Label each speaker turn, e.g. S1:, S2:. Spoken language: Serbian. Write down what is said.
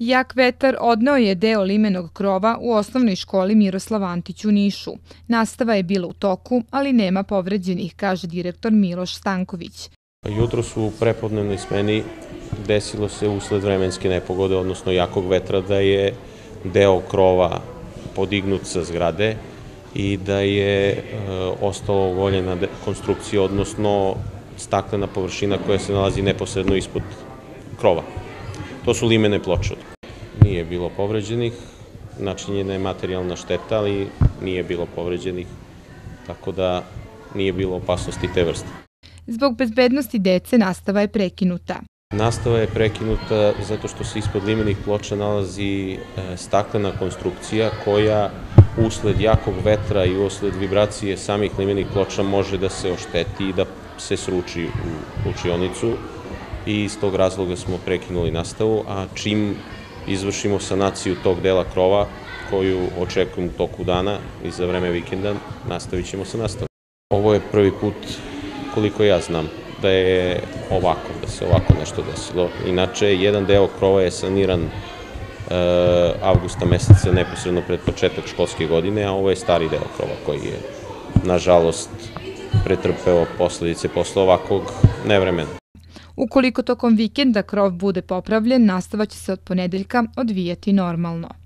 S1: Jak vetar odneo je deo limenog krova u osnovnoj školi Miroslav Antić u Nišu. Nastava je bila u toku, ali nema povređenih, kaže direktor Miloš Stanković.
S2: Jutros u prepodnevnoj smeni desilo se usled vremenske nepogode, odnosno jakog vetra, da je deo krova podignut sa zgrade i da je ostalo ogoljena konstrukcija, odnosno staklena površina koja se nalazi neposredno ispod krova. To su limene ploče. Nije bilo povređenih, načinjena je materijalna šteta, ali nije bilo povređenih, tako da nije bilo opasnosti te vrste.
S1: Zbog bezbednosti dece nastava je prekinuta.
S2: Nastava je prekinuta zato što se ispod limenih ploča nalazi staklena konstrukcija koja usled jakog vetra i usled vibracije samih limenih ploča može da se ošteti i da se sruči u učionicu i iz tog razloga smo prekinuli nastavu, a čim izvršimo sanaciju tog dela krova koju očekujem u toku dana i za vreme vikenda, nastavit ćemo sa nastavom. Ovo je prvi put, koliko ja znam, da se ovako nešto desilo. Inače, jedan deo krova je saniran avgusta meseca neposredno pred početak školske godine, a ovo je stari deo krova koji je, nažalost, pretrpeo posledice posle ovakvog nevremena.
S1: Ukoliko tokom vikenda krov bude popravljen, nastava će se od ponedeljka odvijati normalno.